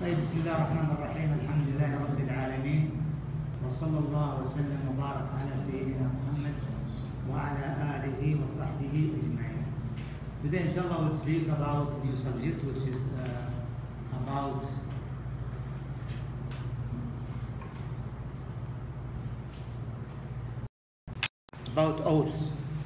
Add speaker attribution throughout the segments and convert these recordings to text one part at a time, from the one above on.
Speaker 1: طيب بسم الله الرحمن الرحيم الحمد لله رب العالمين وصلى الله وسلم وبارك على سيدنا محمد وعلى آله وصحبه أجمعين. Today inshallah we'll speak about a new subject which is about oaths.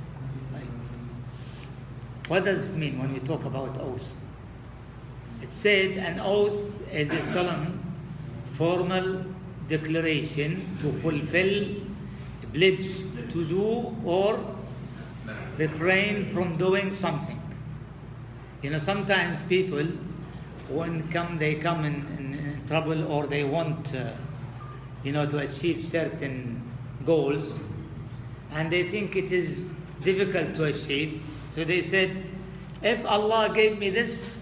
Speaker 1: What does it mean when we talk about oath? It said an oath is a solemn, formal declaration to fulfill, pledge to do or refrain from doing something. You know, sometimes people, when they come in trouble or they want, to achieve certain goals, and they think it is difficult to achieve. So they said, if Allah gave me this,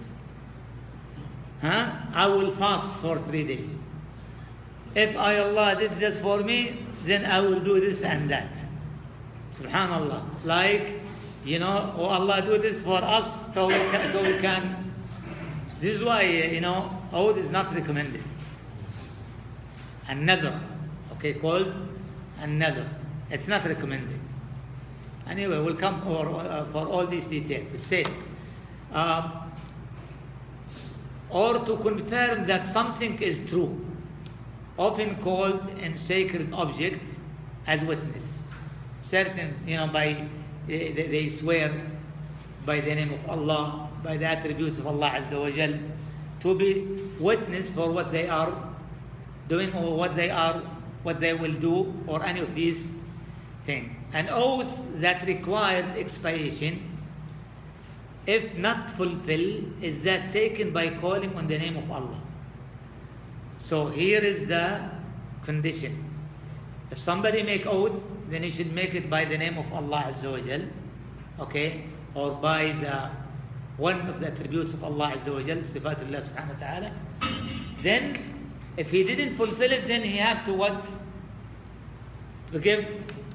Speaker 1: I will fast for 3 days. If Allah did this for me, then I will do this and that. Subhanallah. It's like, oh Allah do this for us so we can. This is why, oath is not recommended. Another, called another. It's not recommended. Anyway, we'll come for all these details. It said, or to confirm that something is true, often called in sacred object as witness. Certain, they swear by the name of Allah, by the attributes of Allah Azza wa Jal, to be witness for what they are doing or what they will do, or any of these things. An oath that required expiation, if not fulfilled, is that taken by calling on the name of Allah. So here is the condition. If somebody make oath, then he should make it by the name of Allah Azza wa Jal, or by one of the attributes of Allah Azza wa Jal, Sifatullah subhanahu wa ta'ala. Then, if he didn't fulfill it, then he have to what? To give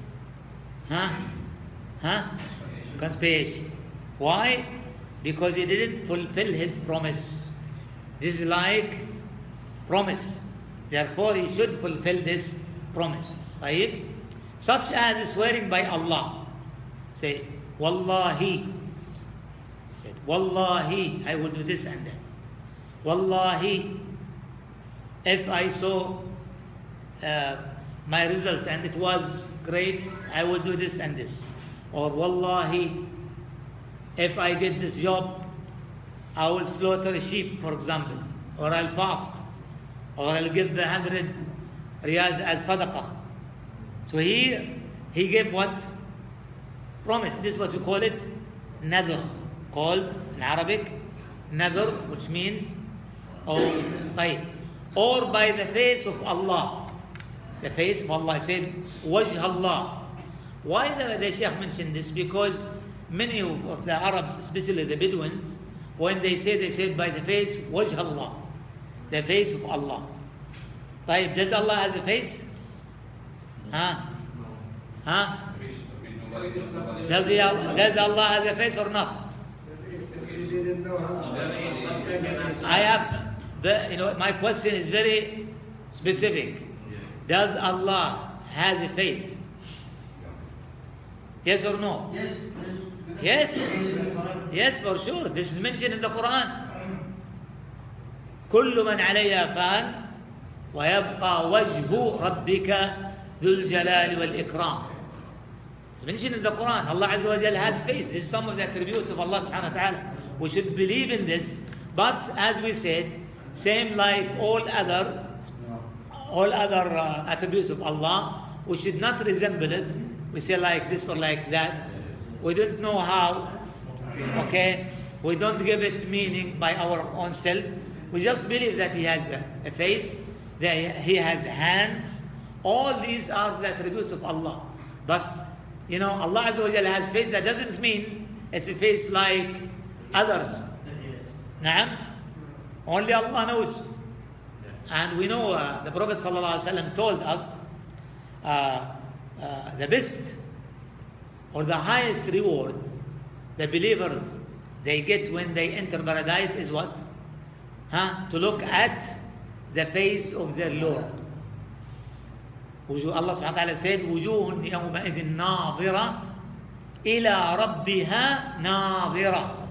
Speaker 1: conspiration. Why? Because he didn't fulfill his promise. This is like promise. Therefore, he should fulfill this promise. Right? Such as swearing by Allah. Say, Wallahi. He said, Wallahi, I will do this and that. Wallahi, if I saw my result and it was great, I will do this and this. Or Wallahi, if I get this job, I will slaughter a sheep, for example, or I'll fast, or I'll give 100 riyals as sadaqah. So he gave what? Promise. This is what we call it, nadr, called in Arabic, nadr, which means oath. Or by the face of Allah. The face of Allah. I said, wajh Allah. Why the Shaykh mentioned this? Because many of the Arabs, especially the Bedouins, when they said by the face, wajh Allah. The face of Allah. Does Allah has a face? Does Allah has a face or not? My question is very specific. Does Allah has a face? Yes or no? Yes. Yes, for sure. This is mentioned in the Quran. كل من عليها فان ويبقى وجه ربك ذو الجلال والإكرام. It's mentioned in the Quran. Allah Azza wa Jalla has face. This is some of the attributes of Allah subhanahu wa ta'ala. We should believe in this. But as we said, same like all other attributes of Allah, we should not resemble it. We say like this or like that. We don't know how. We don't give it meaning by our own self. We just believe that He has a face, that He has hands. All these are the attributes of Allah. But Allah Azza wa Jalla has face. That doesn't mean it's a face like others. Naam. Only Allah knows. And we know the Prophet ﷺ told us the best or the highest reward the believers they get when they enter paradise is what? To look at the face of their Lord. Allah subhanahu wa ta'ala said, وُجُوهٌ يَوْمَئِذٍ نَاظِرَةٌ إِلَىٰ رَبِّهَا نَاظِرَةٌ.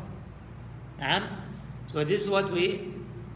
Speaker 1: So this is what we...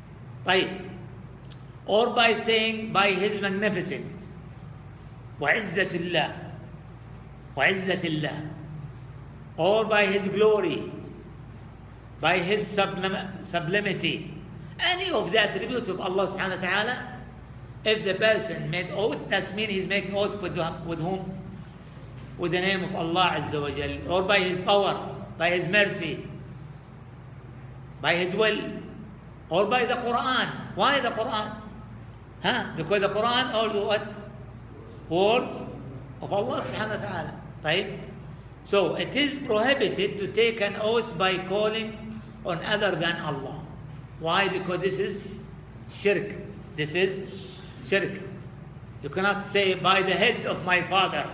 Speaker 1: Or by saying, by His magnificent. وَعِزَّةِ اللَّهِ وَعِزَّةِ اللَّهِ. Or by His glory, by His sublimity. Any of the attributes of Allah subhanahu wa ta'ala, if the person made oath, that means he's making oath with whom? With the name of Allah Azza wa Jal, or by His power, by His mercy, by His will, or by the Quran. Why the Quran? Because the Quran all what? Words of Allah subhanahu wa ta'ala. Right? So it is prohibited to take an oath by calling on other than Allah. Why? Because this is shirk. This is shirk. You cannot say by the head of my father,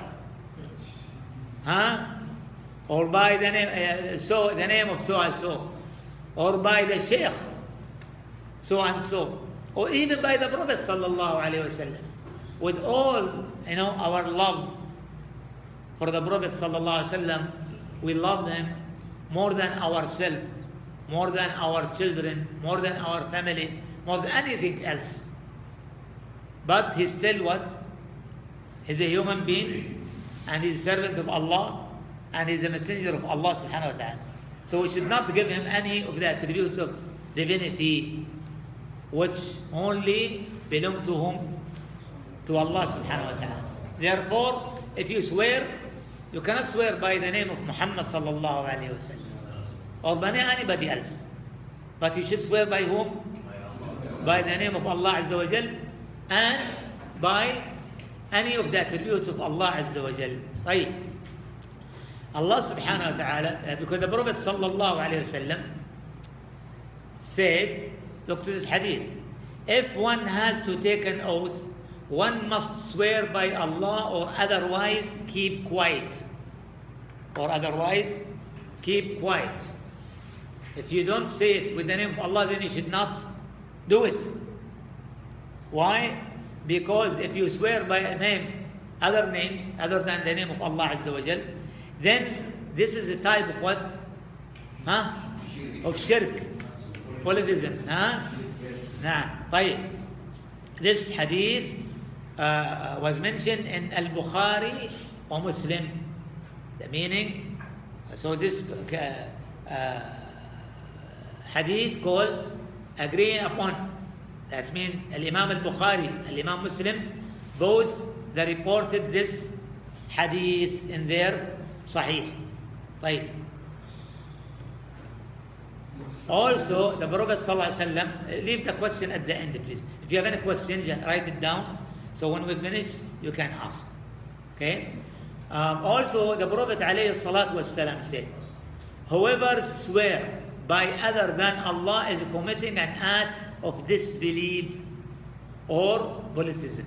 Speaker 1: or by the name the name of so and so, or by the Shaykh so and so, or even by the Prophet sallallahu alaihi wasallam. With all our love for the Prophet sallallahu alaihi wasallam, we love him more than ourselves, more than our children, more than our family, more than anything else. But he's still what? He's a human being, and he's a servant of Allah, and he's a messenger of Allah subhanahu wa ta'ala. So we should not give him any of the attributes of divinity, which only belong to whom? To Allah subhanahu wa ta'ala. Therefore, if you swear, you cannot swear by the name of Muhammad sallallahu alayhi wa sallam, or by anybody else. But you should swear by whom? By the name of Allah Azza wa Jal, and by any of the attributes of Allah Azza wa Jal. Right. Allah subhanahu wa ta'ala, because the Prophet sallallahu alayhi wa sallam said, look to this hadith, if one has to take an oath, one must swear by Allah, or otherwise keep quiet. Or otherwise keep quiet. If you don't say it with the name of Allah, then you should not do it. Why? Because if you swear by a name, other names, other than the name of Allah Azza wa Jal, then this is a type of what? Of shirk. Polytheism. This hadith was mentioned in Al-Bukhari or Muslim. The meaning, so this hadith called agreeing upon. That means Al-Imam Al-Bukhari, Al-Imam Muslim, both they reported this hadith in their Sahih. Right. Also, the Prophet ﷺ, leave the question at the end, please. If you have any questions, write it down. So when we finish, you can ask. Okay? Also, the Prophet ﷺ said, whoever swears by other than Allah is committing an act of disbelief or polytheism.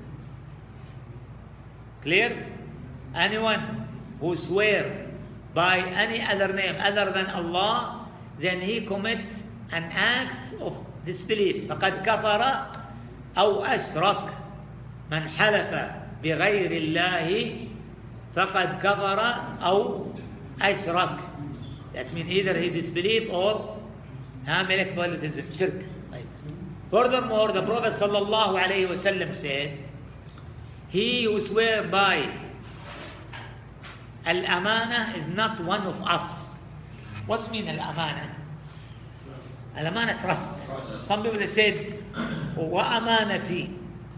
Speaker 1: Clear? Anyone who swears by any other name other than Allah, then he commits an act of disbelief. فَقَدْ كَفَرَ أَوْ أَشْرَكَ مَنْ حَلَفَ بِغَيْرِ اللَّهِ فَقَدْ كَفَرَ أَوْ أَشْرَكَ. That means either he disbelieved or make polytheism, shirk. Furthermore, the Prophet sallallahu alayhi wa sallam said, he who swears by al-amana is not one of us. What's mean al-amana? Al-amana, trust. Some people they said, wa amanati,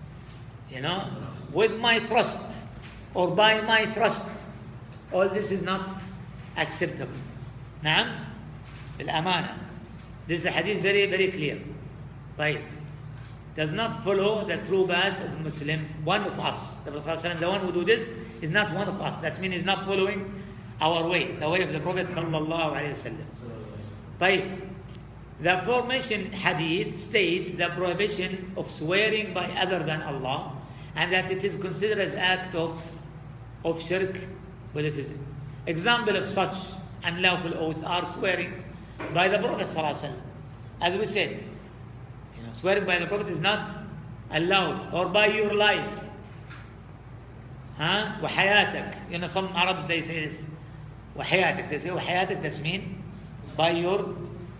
Speaker 1: with my trust or by my trust. All this is not acceptable. Naam? Al-amana. This is a hadith very, very clear. Right? Does not follow the true path of Muslim, one of us. The Prophet, the one who do this is not one of us. That means he's not following our way, the way of the Prophet sallallahu alaihi wasallam. Right? The aforementioned hadith state the prohibition of swearing by other than Allah, and that it is considered as act of shirk, polytheism. Example of such unlawful oath are swearing by the Prophet sallallahu alaihi wasallam. As we said, swearing by the Prophet is not allowed, or by your life. وحياتك. You know, some Arabs, they say this. وحياتك. They say وحياتك, that's mean by your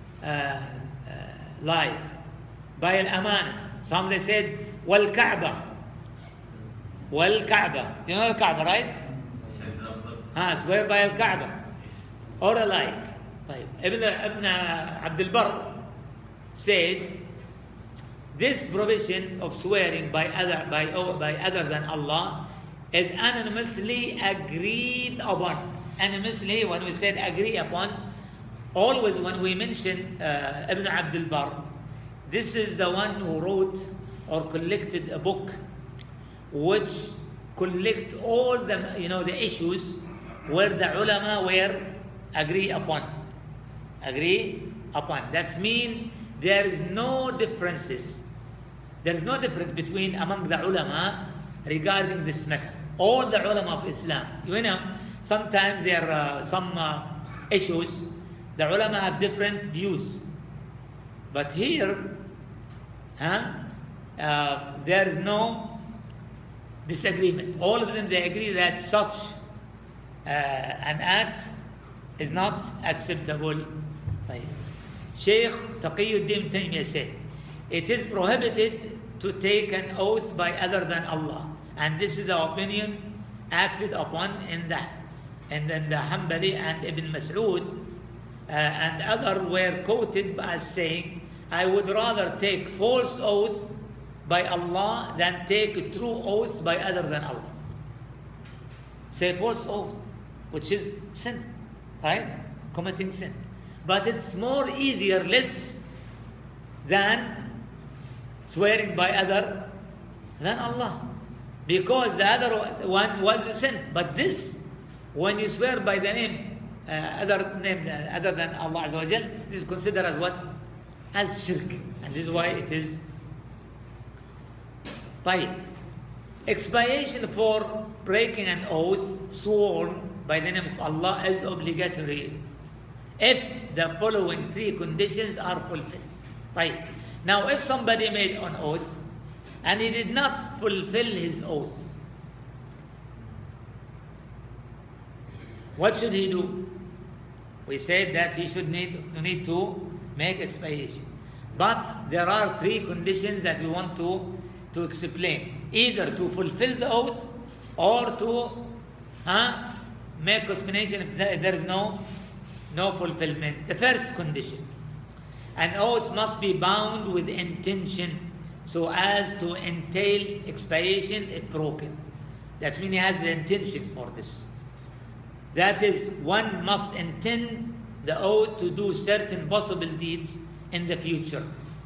Speaker 1: life. By al-amana. Some they said والكعبة. والكعبة. You know the Kaaba, right? Swear by al-Kaaba. Or alike. طيب. Ibn Abdul Barr said, this provision of swearing by other than Allah is unanimously agreed upon. Unanimously, when we said agree upon, always when we mention Ibn Abdul Barr, this is the one who wrote or collected a book which collect all the issues where the ulama were agree upon. Agree upon. That means there is no differences. There is no difference between among the ulama regarding this matter. All the ulama of Islam. You know, sometimes there are some issues, the ulama have different views. But here, there is no disagreement. All of them, they agree that such an act is not acceptable. Shaykh Taqiyuddin Taymiyyah said, it is prohibited to take an oath by other than Allah. And this is the opinion acted upon in the Hanbali and Ibn Mas'ud and other were quoted as saying, I would rather take false oath by Allah than take a true oath by other than Allah. Say false oath, which is sin, right? Committing sin. But it's more easier, less than swearing by other than Allah. Because the other one was a sin. But this, when you swear by the name, other than Allah Azza wa Jal, this is considered as what? As shirk. And this is why it is. طيب. Expiation for breaking an oath sworn by the name of Allah is obligatory if the following three conditions are fulfilled. Right. Now, if somebody made an oath and he did not fulfill his oath, what should he do? We said that he should need to make expiation. But there are three conditions that we want to explain. Either to fulfill the oath or to make explanation if there is no fulfillment. The first condition, an oath must be bound with intention so as to entail expiation if broken. That means he has the intention for this. That is, one must intend the oath to do certain possible deeds in the future.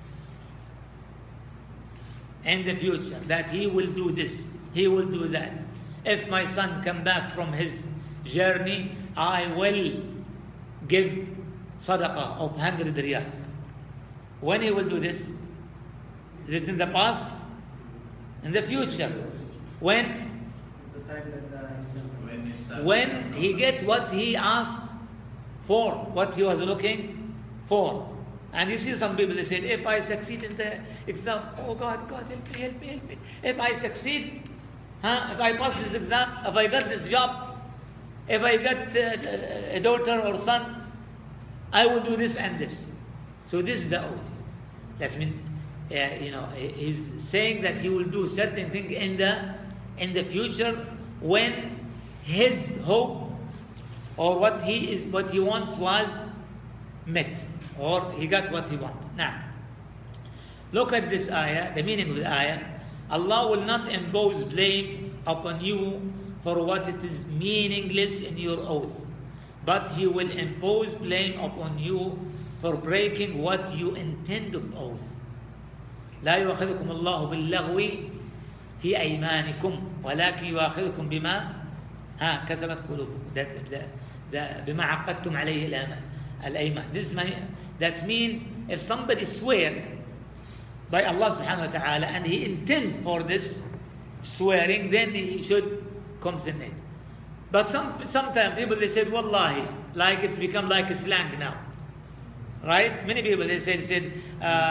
Speaker 1: In the future, that he will do this, he will do that. If my son come back from his journey, I will give sadaqah of 100 riyals. When he will do this? Is it in the past? In the future? When?
Speaker 2: The time that
Speaker 1: when he get what he asked for, what he was looking for. And you see some people, they said, if I succeed in the exam, oh God, help me. If I succeed, if I pass this exam, if I got this job, if I got a daughter or son, I will do this and this. So this is the oath. That means, he's saying that he will do certain things in the future when his hope or what he wants was met, or he got what he wanted. Now, look at this ayah, the meaning of the ayah. Allah will not impose blame upon you for what it is meaningless in your oath, but He will impose blame upon you for breaking what you intend of oath. لا يؤاخذكم الله باللغو في أيمانكم ولكن يؤاخذكم بما كسبت قلوبكم. بما عقدتم عليه الأيمان. That means if somebody swear by Allah subhanahu wa ta'ala and he intend for this swearing, then he should compensate. But sometimes people, they said wallahi, like it's become like a slang now, right? Many people, they said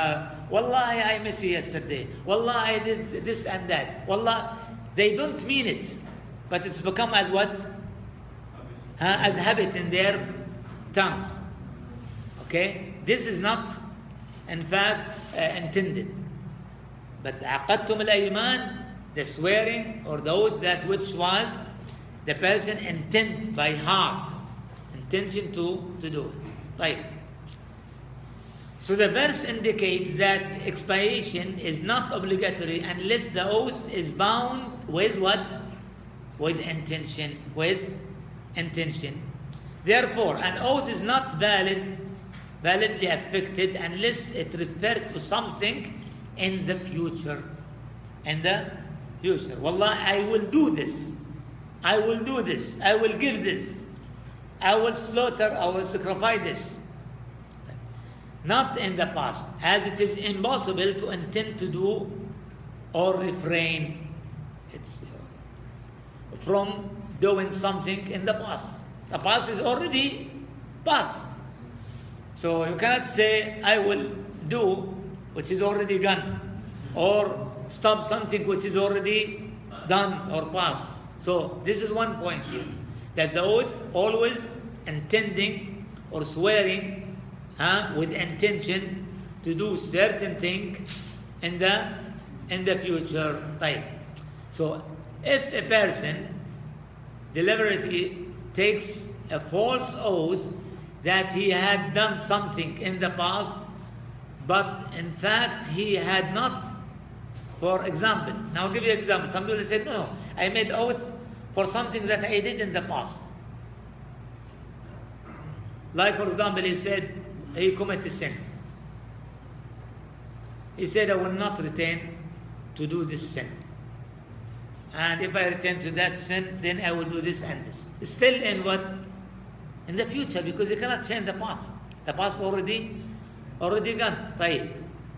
Speaker 1: Wallahi, I miss you yesterday. Wallahi, I did this and that. Wallah, they don't mean it. But it's become as what? As habit in their tongues. Okay? This is not, in fact, intended. But عقدتم الأيمان, the swearing or the oath, that which was the person intent by heart, intention to do it. Right. So the verse indicates that expiation is not obligatory unless the oath is bound with what? With intention. With intention. Therefore, an oath is not validly affected unless it refers to something in the future. In the future. Wallah, I will do this. I will do this. I will give this. I will slaughter, I will sacrifice this. Not in the past, as it is impossible to intend to do or refrain from doing something in the past. The past is already past. So you cannot say, I will do which is already gone, or stop something which is already done or past. So this is one point here, that the oath always intending or swearing with intention to do certain thing in the future. Right. So if a person deliberately takes a false oath that he had done something in the past, but in fact he had not, for example, now I'll give you an example. Some people say, no, I made oath for something that I did in the past. Like, for example, he said, he committed sin. He said, I will not return to do this sin. And if I return to that sin, then I will do this and this. Still in what? In the future, because you cannot change the past. The past already gone. Right.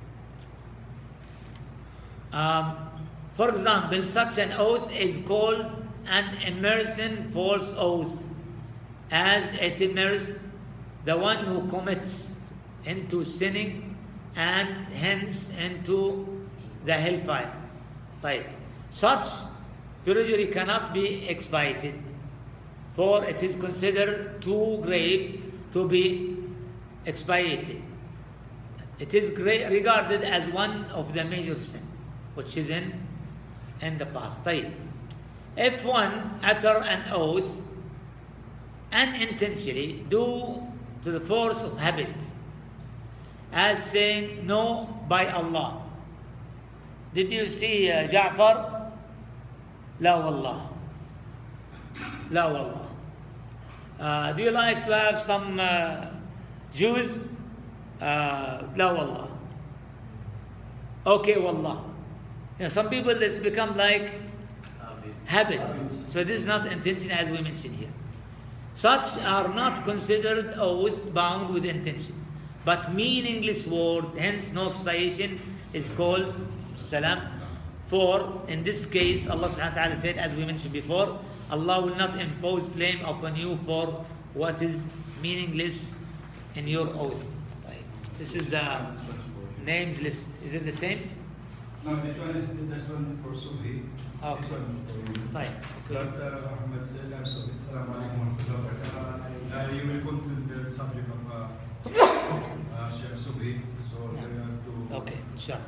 Speaker 1: For example, such an oath is called an immersing false oath, as it immerses the one who commits into sinning and hence into the hellfire. Right. Such perjury cannot be expiated, for it is considered too grave to be expiated. It is regarded as one of the major sins, which is in the past. Right. If one utter an oath unintentionally due to the force of habit, as saying no by Allah. Did you see Ja'far? La wallah. La wallah. Do you like to have some Jews? La wallah. Okay, wallah. You know, some people, it's become like habit. So this is not intention, as we mentioned here. Such are not considered oath bound with intention, but meaningless word, hence no expiation is called salam. For in this case, Allah subhanahu wa ta'ala said, as we mentioned before, Allah will not impose blame upon you for what is meaningless in your oath. Right. This is the named list. Is it the same?
Speaker 3: No, this one for Subhi.
Speaker 1: Okay.
Speaker 3: This one is for you.
Speaker 1: Right.
Speaker 3: Dr. Ahmed said, Assalamu alaikum wa rahmatullahi. You will come to the subject of Shaykh Subhi, so
Speaker 1: Yeah.
Speaker 3: we have to...
Speaker 1: Okay, inshallah.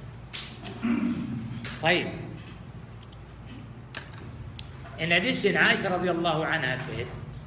Speaker 1: Right. In addition, Aisha radiallahu anha said,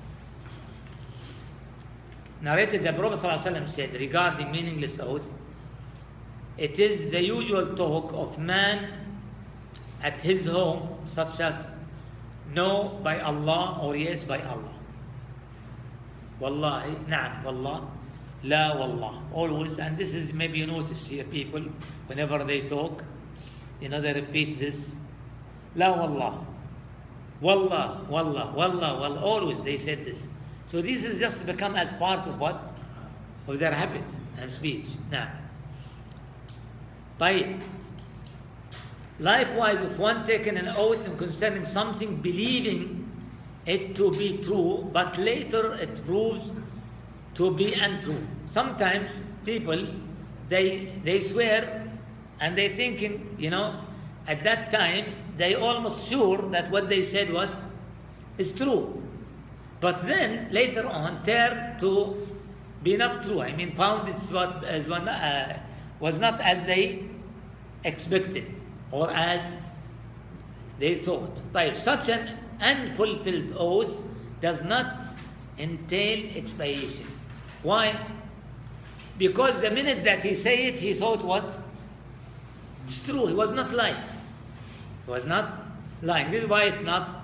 Speaker 1: narrated the Prophet ﷺ said regarding meaningless oath, it is the usual talk of man at his home, such as no by Allah or yes by Allah. Wallahi, na'am, wallah, la wallah. Always, and this is, maybe you notice here, people, whenever they talk, you know, they repeat this. La wallah. Wallah, wallah, wallah, wallah. Always they said this. So this has just become as part of what? Of their habit and speech. Now, طيب. Likewise, if one taken an oath concerning something, believing it to be true, but later it proves to be untrue. Sometimes people they swear, and they thinking, at that time, they almost sure that what they said is true. But then, later on, turned to be not true. I mean, found it was not as they expected or as they thought. Right. Such an unfulfilled oath does not entail expiation. Why? Because the minute that he said it, he thought what? It's true. He was not lying. He was not lying. This is why it's not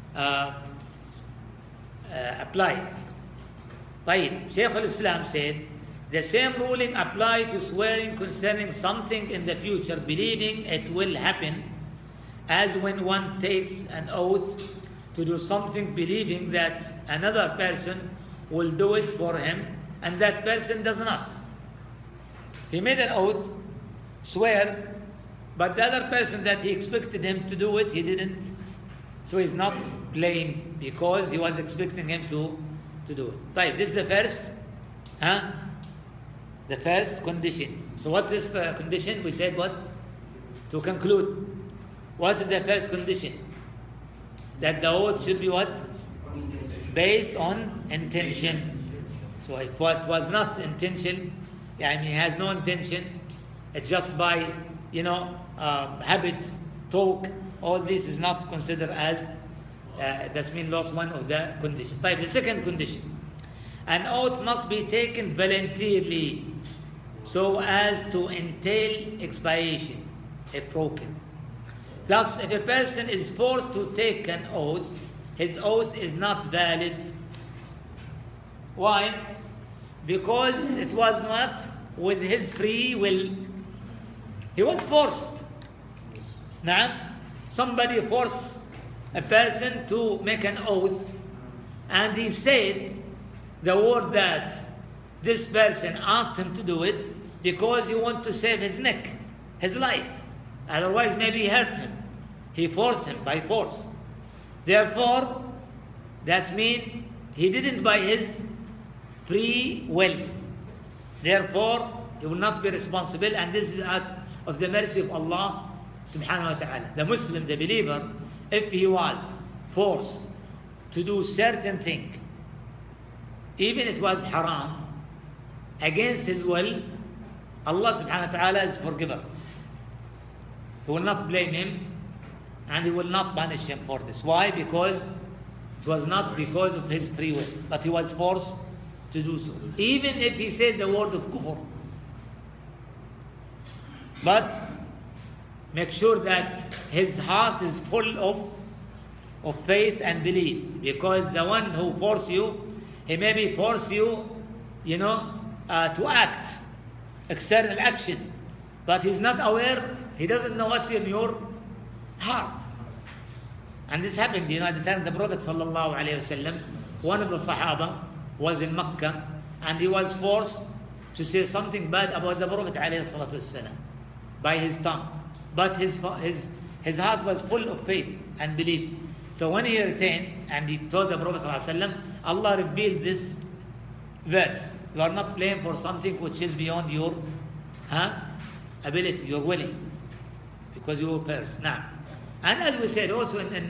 Speaker 1: applied. طيب, Shaykh al-Islam said, the same ruling applies to swearing concerning something in the future, believing it will happen, as when one takes an oath to do something, believing that another person will do it for him, and that person does not. He made an oath, swear, but the other person that he expected him to do it, he didn't. So he's not blamed because he was expecting him to do it. Right, this is the first, the first condition. So what's this condition? We said what? To conclude. What's the first condition? That the oath should be what? Based on intention. So if what was not intention, he has no intention, it's just by, habit, talk, all this is not considered as, that's been lost one of the conditions. Right, the second condition, an oath must be taken voluntarily so as to entail expiation if broken. Thus, if a person is forced to take an oath, his oath is not valid. Why? Because it was not with his free will. He was forced. Now, somebody forced a person to make an oath, and he said the word that this person asked him to do it because he wanted to save his neck, his life. Otherwise, maybe he hurt him. He forced him by force. Therefore, that means he didn't by his free will. Therefore, he will not be responsible, and this is out of the mercy of Allah subhanahu wa ta'ala. The Muslim, the believer, if he was forced to do certain thing, even it was haram, against his will, Allah subhanahu wa ta'ala is forgiver. He will not blame him, and he will not punish him for this. Why? Because it was not because of his free will, but he was forced to do so. Even if he said the word of kufr. But make sure that his heart is full of faith and belief. Because the one who force you, he maybe force you, to act, external action. But he's not aware, he doesn't know what's in your heart. And this happened, at the time of the Prophet sallallahu alaihi wasallam. One of the Sahaba was in Mecca, and he was forced to say something bad about the Prophet alaihi salatu wasallam by his tongue. But his heart was full of faith and belief. So when he returned and he told the Prophet sallallahu alaihi wasallam, Allah revealed this verse: you are not blamed for something which is beyond your ability, your willing, because you were first. Now, and as we said also in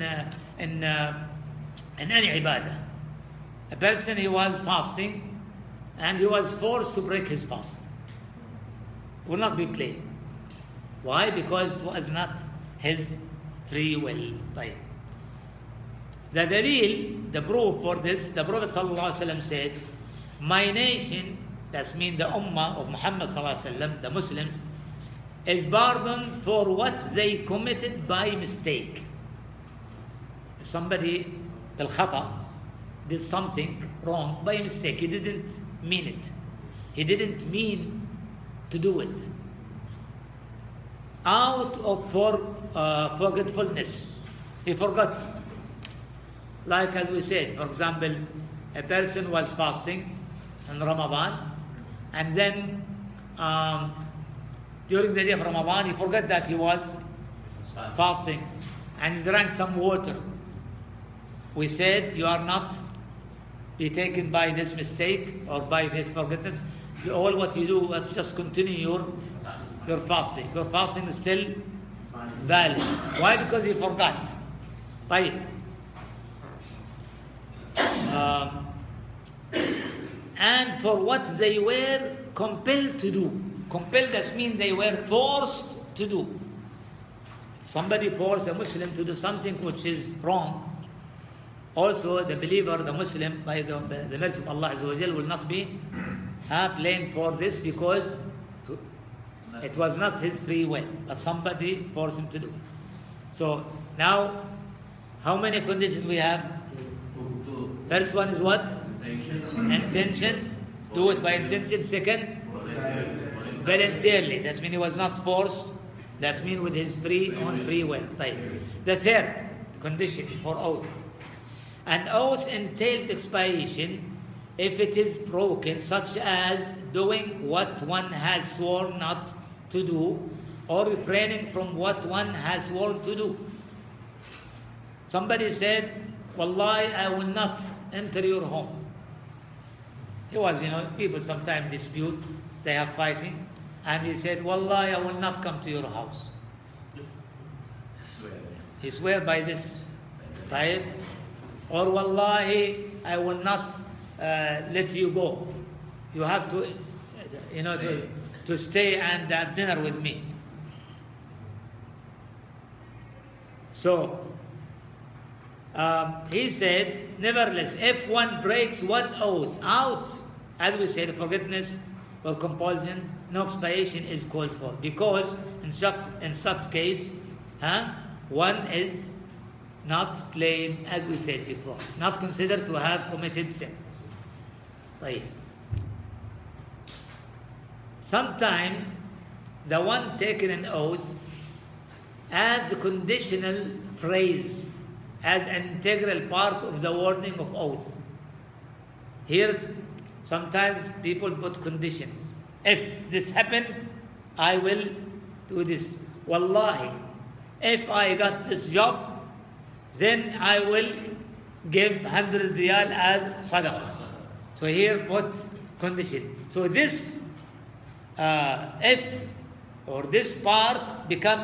Speaker 1: any ibadah, a person, he was fasting and he was forced to break his fast, he will not be blamed. Why? Because it was not his free will. Right. The dalil, the proof for this, the Prophet ﷺ said, my nation, that means the ummah of Muhammad ﷺ, the Muslims, is pardoned for what they committed by mistake. If somebody, al-khata, did something wrong by mistake, he didn't mean it. He didn't mean to do it. Out of forgetfulness, he forgot. Like as we said, for example, a person was fasting in Ramadan, and then during the day of Ramadan, he forgot that he was fasting, and he drank some water. We said, you are not be taken by this mistake or by this forgetfulness. all what you do is just continue your fasting. Your fasting is still valid. Why? Because you forgot. Right. And for what they were compelled to do. Compelled does mean they were forced to do. If somebody forced a Muslim to do something which is wrong, also the believer, the Muslim, by the mercy of Allah Azza wa Jal, will not be blamed for this, because it was not his free will, but somebody forced him to do it. So now, how many conditions we have? First one is what? Intention. Do it by intention. Second, voluntarily. That means he was not forced. That means with his own free will. Right. The third condition for oath. An oath entails expiation if it is broken, such as doing what one has sworn not to do, or refraining from what one has sworn to do. Somebody said, Wallahi, I will not enter your home. He was, people sometimes dispute, they have fighting, and he said, Wallahi, I will not come to your house. He swear by this type, or Wallahi, I will not let you go. You have to, to stay and have dinner with me. So, he said, nevertheless, if one breaks one oath out, as we said, forgiveness or compulsion, no expiation is called for. Because in such case, one is not blamed, as we said before, not considered to have committed sin. Right. Sometimes the one taking an oath adds a conditional phrase as an integral part of the wording of oath. Here, sometimes people put conditions. If this happened, I will do this. Wallahi, if I got this job, then I will give 100 riyal as sadaqah. So here, put condition. So this, if or this part become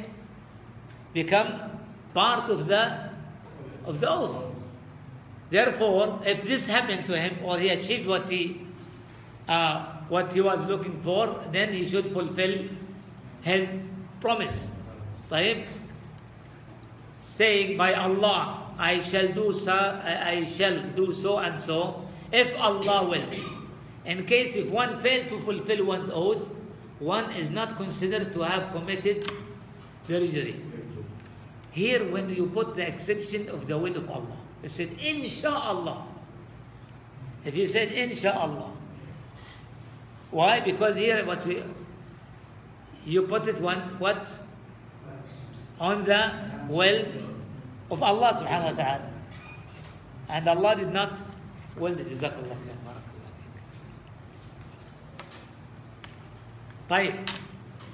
Speaker 1: part of the oath. Therefore, if this happened to him, or he achieved what he was looking for, then he should fulfill his promise. Right? Saying, by Allah, I shall do so and so, if Allah will. In case if one failed to fulfill one's oath, one is not considered to have committed perjury. Here, when you put the exception of the will of Allah, you said, Insha'Allah. If you said, Insha'Allah. Why? Because here, you put it what? On the will of Allah subhanahu wa ta'ala. And Allah did not will it. Jazakallah khair. Barakallah fik.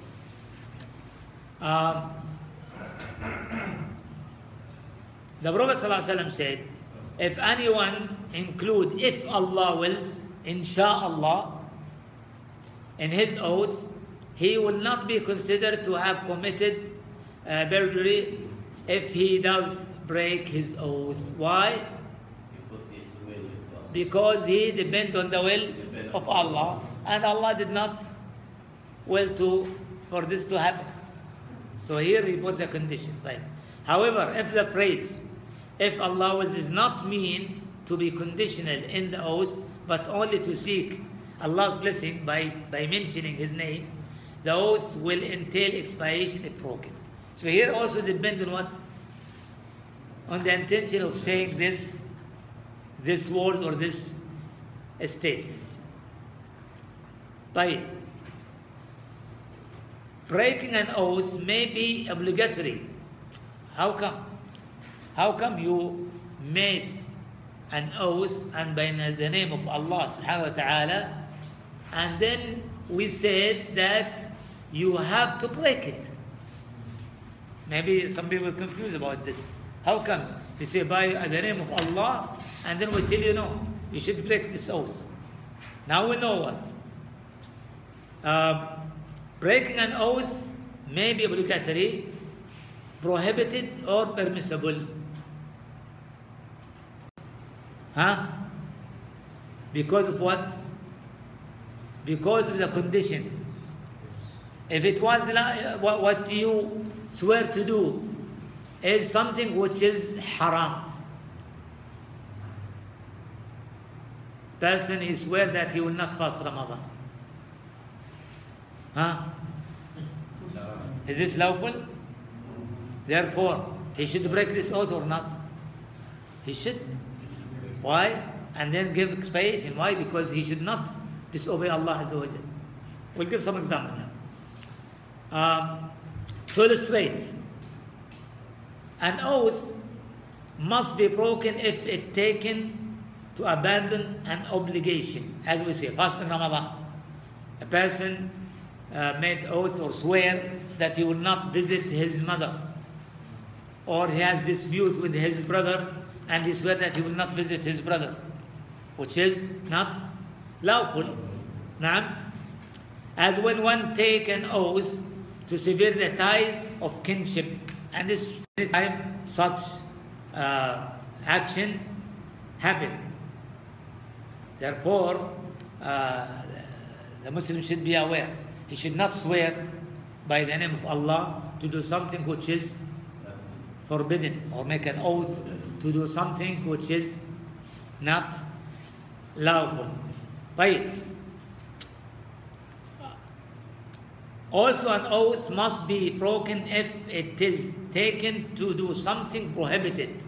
Speaker 1: The Prophet ﷺ said, if anyone include if Allah wills, insha'Allah, in his oath, he will not be considered to have committed perjury if he does break his oath. Why? Because he depends on the will of Allah, and Allah did not will for this to happen. So here he put the condition. Right. However, if the phrase, if Allah wills, is not meant to be conditional in the oath, but only to seek Allah's blessing by mentioning His name, the oath will entail expiation if broken. So here also depends on what? On the intention of saying this word or this statement. By breaking an oath may be obligatory. How come? How come you made an oath and by the name of Allah subhanahu wa ta'ala, and then we said that you have to break it? Maybe some people are confused about this. How come? You say by the name of Allah, and then we tell you no, you should break this oath. Now we know what? Breaking an oath may be obligatory, prohibited, or permissible. Huh? Because of what? Because of the conditions. If it was what you swear to do is something which is haram. Person, he swear that he will not fast Ramadan. Huh? Is this lawful? Therefore, he should break this oath or not? He should. Why? And then give expiation. Why? Because he should not disobey Allah Azza wa Jal. We'll give some example now. To illustrate, an oath must be broken if it taken to abandon an obligation. As we say, fasting Ramadan. A person made oath or swear that he will not visit his mother, or he has dispute with his brother and he swear that he will not visit his brother, which is not lawful. Now, as when one take an oath to sever the ties of kinship, and this time such action happened. Therefore, the Muslim should be aware. He should not swear by the name of Allah to do something which is forbidden, or make an oath to do something which is not lawful. Right. Also, an oath must be broken if it is taken to do something prohibited.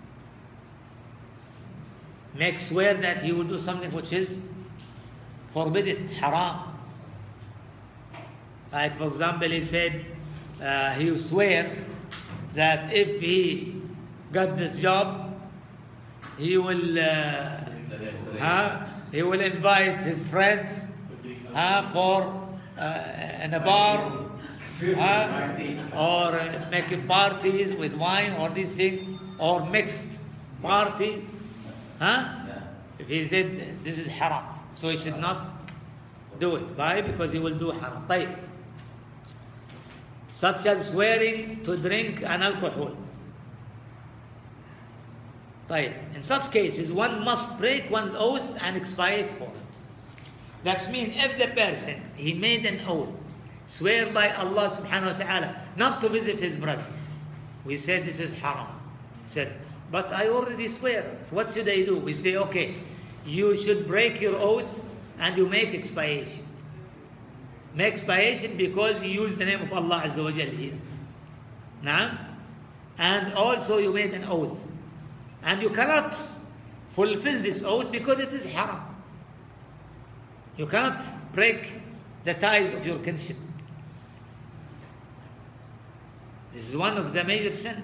Speaker 1: Make swear that he will do something which is forbidden, haram. Like, for example, he said, he will swear that if he got this job, he will invite his friends for in a bar, or making parties with wine, or these things, or mixed parties. If he did, this is haram. So he should not do it. Why? Because he will do haram. طيب. Such as swearing to drink an alcohol. طيب. In such cases, one must break one's oath and expiate for it. That means if the person, he made an oath, swear by Allah subhanahu wa ta'ala not to visit his brother. We said this is haram. He said, but I already swear. So what should I do? We say, okay, you should break your oath and you make expiation. Make expiation because you use the name of Allah Azza wa Jal here. Naam? And also you made an oath. And you cannot fulfill this oath because it is haram. You cannot break the ties of your kinship. This is one of the major sins.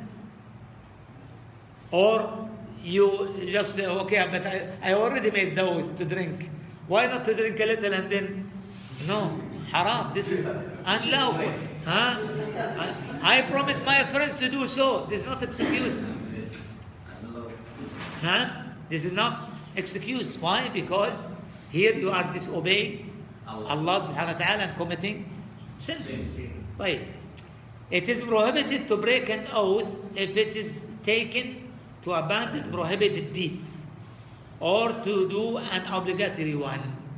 Speaker 1: Or you just say, okay, but I already made the oath to drink. Why not to drink a little and then? No, haram. This is unlawful. I promised my friends to do so. This is not excuse. This is not excuse. Why? Because here you are disobeying Allah subhanahu wa ta'ala and committing sin. Right. It is prohibited to break an oath if it is taken to abandon prohibited deed or to do an obligatory one.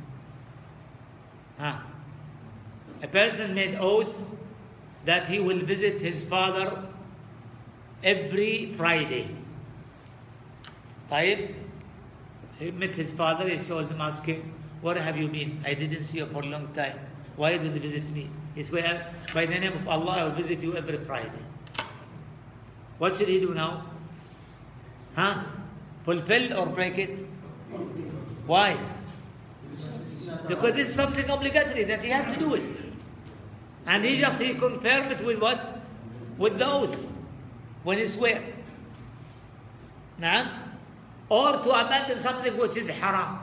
Speaker 1: A person made oath that he will visit his father every Friday. طيب. He met his father, he told him, ask him, where have you been? I didn't see you for a long time. Why didn't you visit me? He swear, by the name of Allah, I will visit you every Friday. What should he do now? Fulfill or break it? Why? Because this is something obligatory that he has to do it. And he confirmed it with what? With the oath. When he swear. Naam? Or to abandon something which is haram.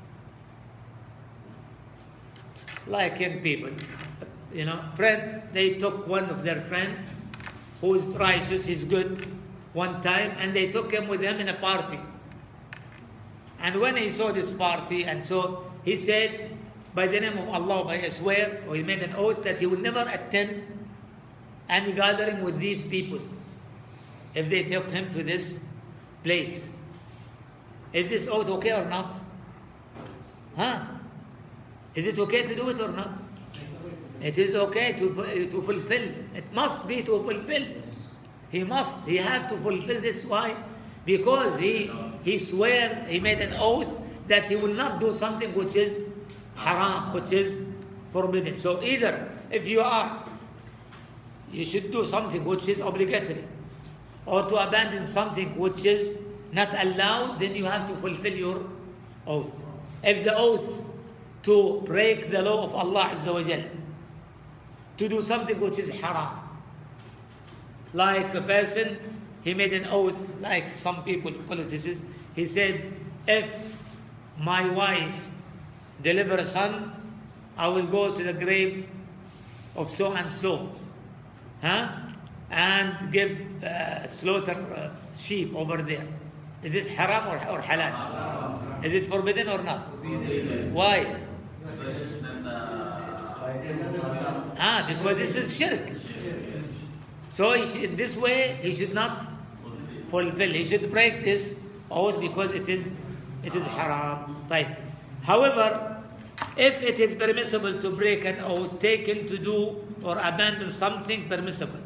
Speaker 1: Like in people, friends, they took one of their friends who is righteous, he's good, one time, and they took him with them in a party. And when he saw this party, and so he said, by the name of Allah, by a swear, or he made an oath that he will never attend any gathering with these people if they took him to this place. Is this oath okay or not? Huh? Is it okay to do it or not? It is okay to fulfill. It must be to fulfill. He have to fulfill this. Why? Because he swear, he made an oath that he will not do something which is haram, which is forbidden. So either if you should do something which is obligatory, or to abandon something which is not allowed, then you have to fulfill your oath. If the oath to break the law of Allah Azza wa Jal, to do something which is haram, like a person, he made an oath, like some people, politicians, he said, if my wife deliver a son, I will go to the grave of so and so, and give slaughter sheep over there. Is this haram or halal? Is it forbidden or not? Why? Because this is shirk. So in this way, he should not fulfill. He should break this oath because it is haram. Right. However, if it is permissible to break an oath taken to do or abandon something permissible,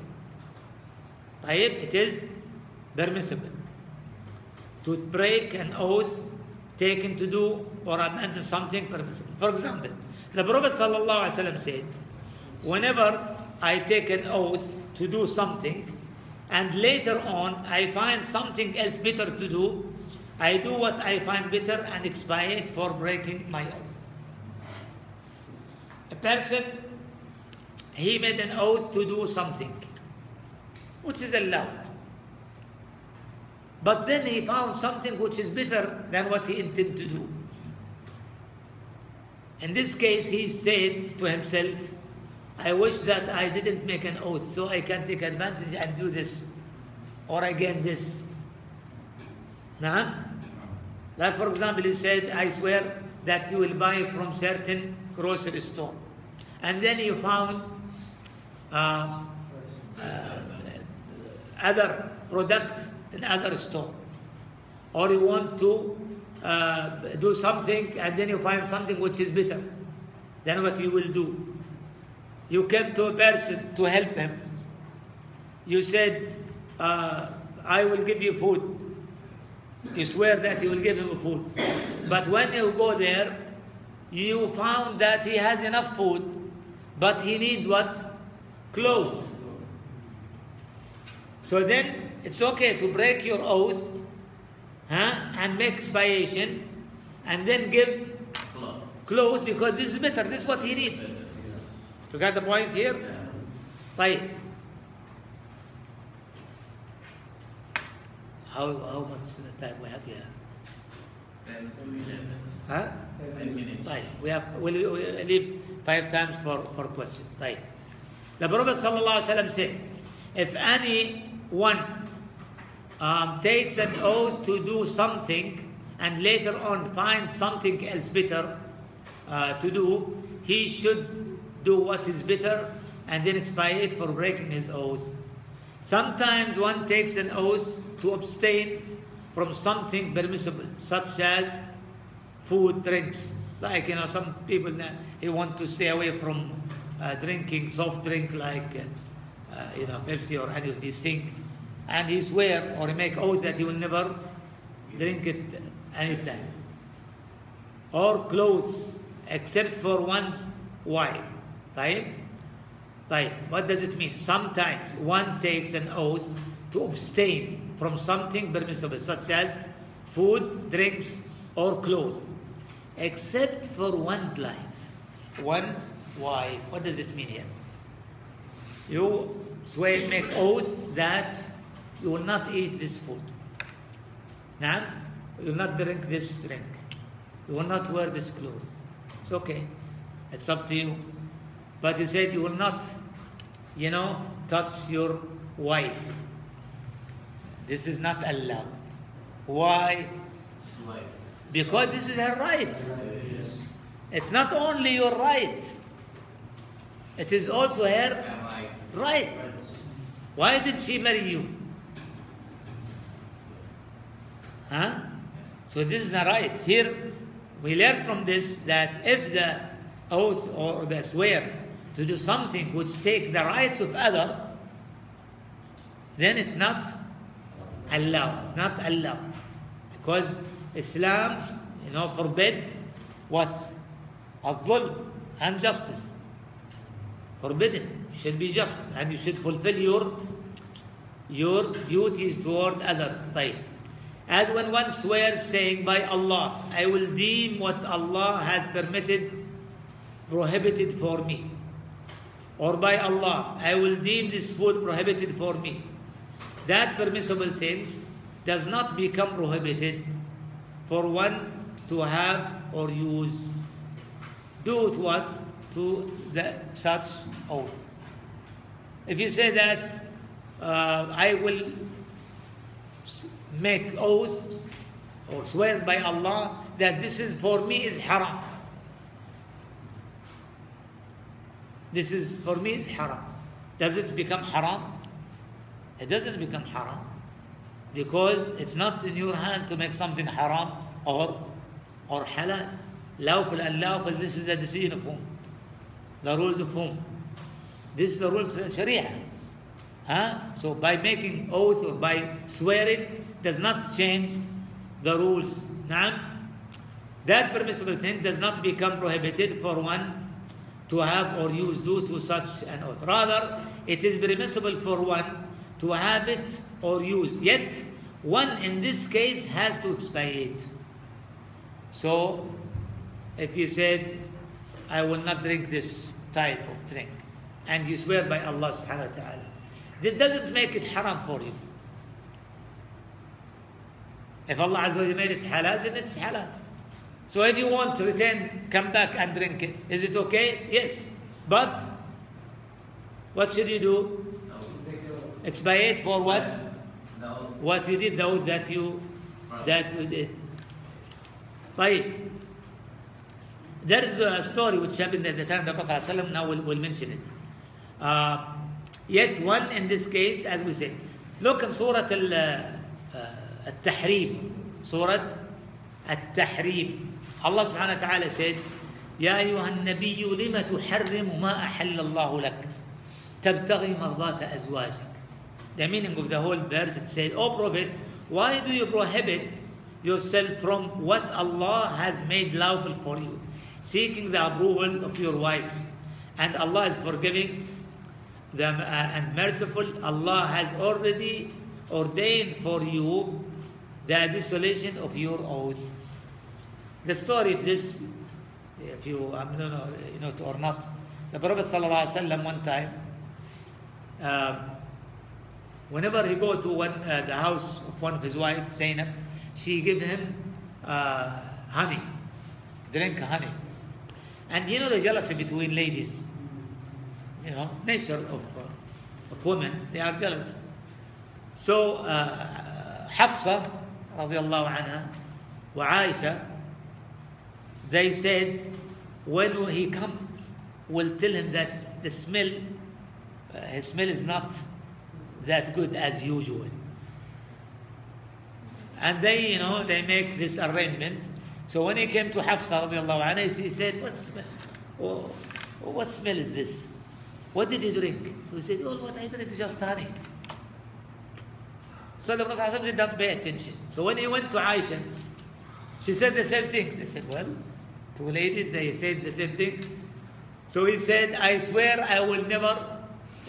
Speaker 1: it is permissible to break an oath taken to do or abandon something permissible. For example, the Prophet ﷺ said, whenever I take an oath to do something and later on I find something else better to do, I do what I find better and expiate for breaking my oath. A person, he made an oath to do something which is allowed, but then he found something which is better than what he intended to do. In this case, he said to himself, I wish that I didn't make an oath so I can take advantage and do this, or again this. Nah? Like for example, he said, I swear that you will buy from certain grocery store. And then you found other products in other store. Or you want to do something and then you find something which is better. Then what you will do? You came to a person to help him. You said, I will give you food. You swear that you will give him food. But when you go there, you found that he has enough food, but he needs what? Clothes. So then it's okay to break your oath and make expiation and then give clothes because this is better. This is what he needs. You got the point here? Right. How much time we have here?
Speaker 2: 10 minutes.
Speaker 1: 10
Speaker 2: minutes.
Speaker 1: Right. We'll leave 5 times for question. Right. The Prophet ﷺ said, if anyone takes an oath to do something and later on finds something else better to do, he should do what is better and then expiate for breaking his oath. Sometimes one takes an oath to abstain from something permissible, such as food, drinks. Like, some people want to stay away from drinking soft drink like, Pepsi or any of these things. And he swear or he make oath that he will never drink it anytime. Or clothes, except for one's wife. Right? Right. What does it mean? Sometimes one takes an oath to abstain from something permissible, such as food, drinks, or clothes, except for one's life, one's wife. What does it mean here? You swear, make oath that you will not eat this food. Now, you will not drink this drink. You will not wear this clothes. It's okay. It's up to you. But you said you will not, touch your wife. This is not allowed. Why? Because this is her right. It's not only your right, it is also her right. Why did she marry you? Huh? So this is the right. Here we learn from this that if the oath or the swear to do something which take the rights of other, then it's not allowed. It's not allowed. Because Islam, forbid what? Al-Dhulm, injustice. Forbidden. You should be just and you should fulfill your duties toward others. طيب. As when one swears saying, by Allah, I will deem what Allah has prohibited for me. Or by Allah, I will deem this food prohibited for me. That permissible things does not become prohibited for one to have or use due to what? To such oath. If you say that I will make oath or swear by Allah that this is for me is haram. This is for me is haram. Does it become haram? It doesn't become haram because it's not in your hand to make something haram or halal. Lawful and lawful, this is the decision of whom? The rules of whom? This is the rules of Sharia. So by making oath or by swearing does not change the rules. That permissible thing does not become prohibited for one to have or use due to such an oath. Rather, it is permissible for one to have it or use. Yet, one in this case has to expiate. So, if you said, I will not drink this type of drink, and you swear by Allah subhanahu wa ta'ala, that doesn't make it haram for you. If Allah Azza wa Jalla made it halal, then it's halal. So if you want to return, come back and drink it. Is it okay? Yes. But what should you do? Expiate for what? What you did, the oath that you did. Right. There is a story which happened at the time of the Prophet ﷺ. Now we'll mention it. Yet one in this case, as we said, look in Surah Al-Tahrim. Surah Al-Tahrim. Allah subhanahu wa ta'ala said, يا أيها النبي لم تحرم ما أحل الله لك تبتغي مرضات أزواجك. The meaning of the whole verse, it said, O Prophet, why do you prohibit yourself from what Allah has made lawful for you, seeking the approval of your wives? And Allah is forgiving them and merciful. Allah has already ordained for you the dissolution of your oath. The story of this, if you know it or not, the Prophet ﷺ one time, whenever he go to the house of one of his wife, Zainab, she give him honey, drink honey. And the jealousy between ladies, nature of women, they are jealous. So Hafsa radiallahu anha wa Aisha, they said when he come, we'll tell him that the smell, his smell is not that good as usual. And they, they make this arrangement. So when he came to Hafsa radiallahu anha, he said, what smell is this? What did you drink? So he said, what I drink is just honey. So the Prophet did not pay attention. So when he went to Aisha, she said the same thing. They said, two ladies, they said the same thing. So he said, I swear I will never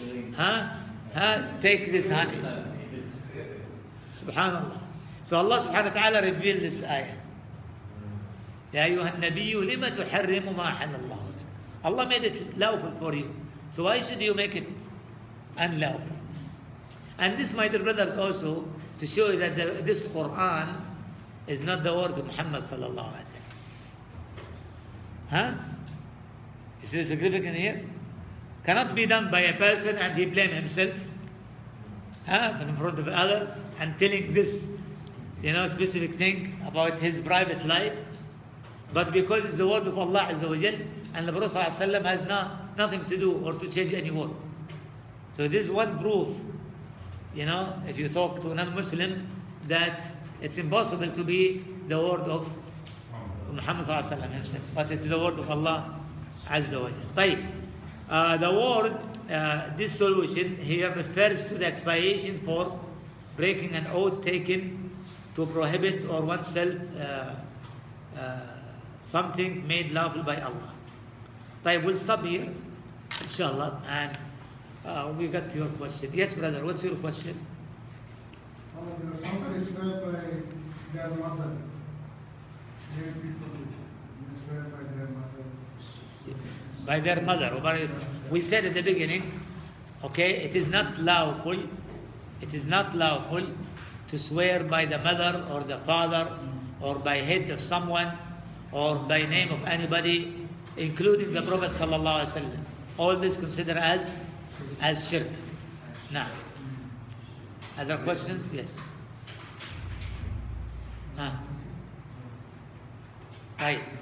Speaker 1: take this honey. Subhanallah. So Allah subhanahu wa ta'ala revealed this ayah. يا أيها النبي لما تحرم ما أحل الله لك. Allah made it lawful for you. So why should you make it unlawful? And this, my dear brothers, also to show you that this Quran is not the word of Muhammad sallallahu alaihi wasallam. Is it significant here? Cannot be done by a person and he blame himself in front of others and telling this specific thing about his private life. But because it's the word of Allah Azza wa Jal, and the Prophet ﷺ has nothing to do or to change any word. So this is one proof, if you talk to a non-Muslim, that it's impossible to be the word of Muhammad ﷺ himself, but it is the word of Allah Azza wa Jal. The word dissolution here refers to the expiation for breaking an oath taken to prohibit or oneself something made lawful by Allah. We'll stop here, inshallah, and we got your question. Yes, brother, what's your question?
Speaker 4: Somebody swear by their mother. Many people they swear by their mother.
Speaker 1: By their mother. We said at the beginning, okay, it is not lawful. It is not lawful to swear by the mother or the father or by head of someone or by name of anybody, including the Prophet sallallahu alaihi wasallam. All this considered as shirk. Now, other questions? Yes. Right.